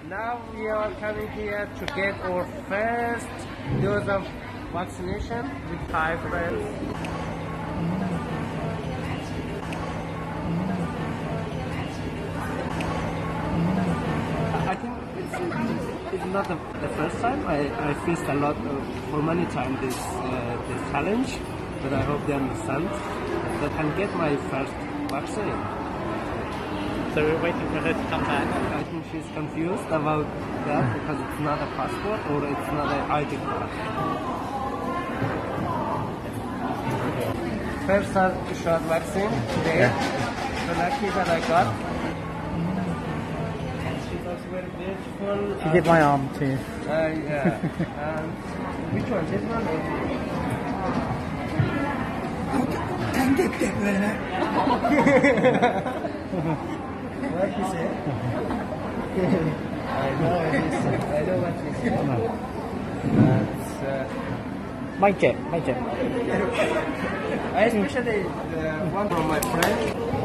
Now we are coming here to get our first dose of vaccination with 5 friends. I think it's not the first time. I faced a lot for many times this challenge, but I hope they understand that I can get my first vaccine. So we're waiting for her to come back. I think she's confused about that because it's not a passport or it's not an ID card. First shot vaccine today. Yeah. So lucky that I got. She's also very beautiful. You give my arm too. Yeah. Which one? This one? What you say? I know what you say. But Mic check. I especially one from my friend.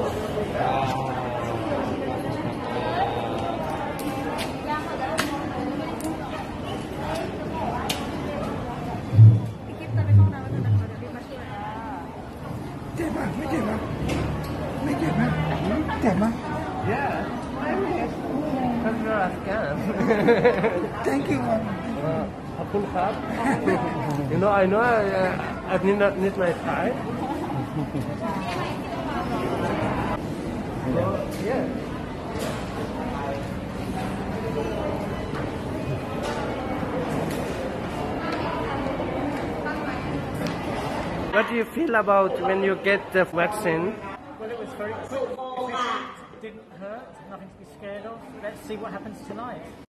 Yeah, I'm here. Come here, Afghan. Thank you. Apple hard. I know I need my time. Yeah. What do you feel about when you get the vaccine? Well, it was very cool. It didn't hurt, nothing to be scared of. Let's see what happens tonight.